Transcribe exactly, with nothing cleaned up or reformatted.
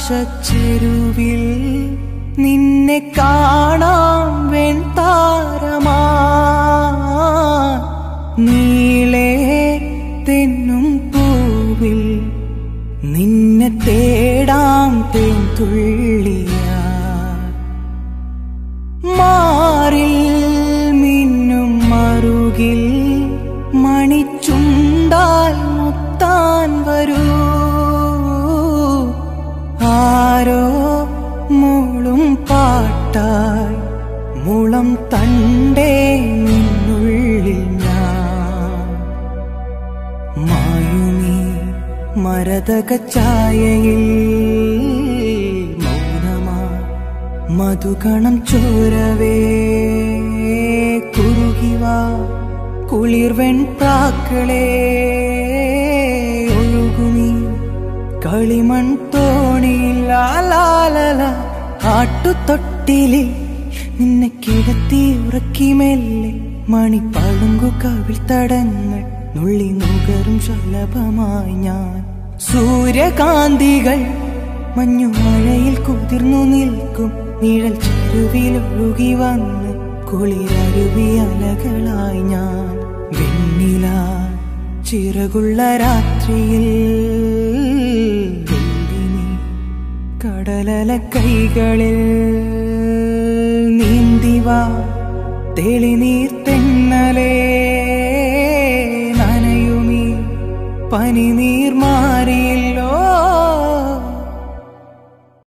ആകാശച്ചെരുവിൽ നിന്നെ കാണാം വെൺതാരമാ നീളേ തെന്നും പൂവിൽ നിന്നെ തേടാം തേൻതുള്ളിയാ മാറിൽ മിന്നും മറുകിൽ മണിച്ചുണ്ടാൽ മുത്താൻ വരൂ ആരോ മൂളും പാട്ടായി മുളം തണ്ടേ നിന്നുള്ളിൽ ഞാൻ മായുമീ മരതക ഛായയിൽ മൗനമാ മധുകണം ചോരവേ കുറുകിവാ കുളിർവെൺ പ്രാക്കളേ ഒഴുകുമീ കളിമൺ തോണിയിൽ ലാലാലല ആട്ടുതൊട്ടിലിൽ നിന്നെ കിടത്തി ഉറക്കി മെല്ലെ മണിപ്പളുങ്കു കവിൾ തടങ്ങൾ നുള്ളി നുകരും ശലഭമായി ഞാൻ സൂര്യകാന്തികൾ മഞ്ഞുമഴയിൽ കുതിർന്നു നിൽക്കും നിഴൽ ചെരുവിലൊഴുകി വന്ന് കുളിരരുവി അലകളായി ഞാൻ വെണ്ണില ചിറകുള്ള രാത്രിയിൽ വെള്ളിനി കടലല കൈകളിൽ നീന്തിവാ തെളിനീർ തെന്നലേ നനയുമീ പനിനീർ മാ